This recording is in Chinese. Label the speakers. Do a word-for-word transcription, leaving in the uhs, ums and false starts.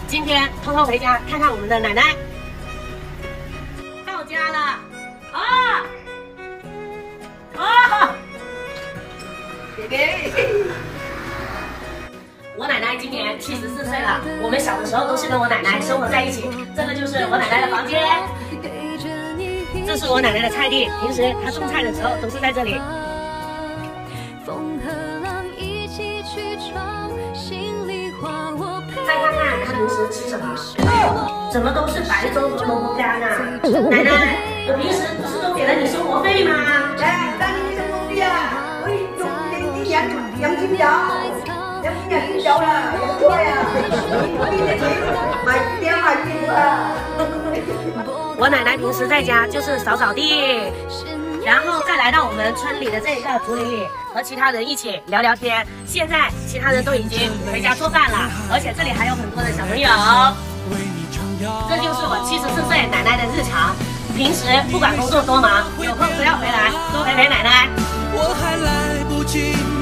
Speaker 1: 今天偷偷回家看看我们的奶奶。到家了，啊啊！姐姐，我奶奶今年七十四岁了，我们小的时候都是跟我奶奶生活在一起。这个就是我奶奶的房间，这是我奶奶的菜地，平时她种菜的时候都是在这里。 再看看他平时吃什么，怎么都是白粥和萝卜干啊！奶奶，我平时不是都给了你生活费吗？
Speaker 2: 哎，当你生活费啊，我已经给你养养金条，养养金条了，养错呀！你的钱买点买金了。
Speaker 1: 我奶奶平时在家就是扫扫地。 然后再来到我们村里的这个竹林里，和其他人一起聊聊天。现在其他人都已经回家做饭了，而且这里还有很多的小朋友。这就是我七十四岁奶奶的日常。平时不管工作多忙，有空只要回来多陪陪奶奶。我还来不及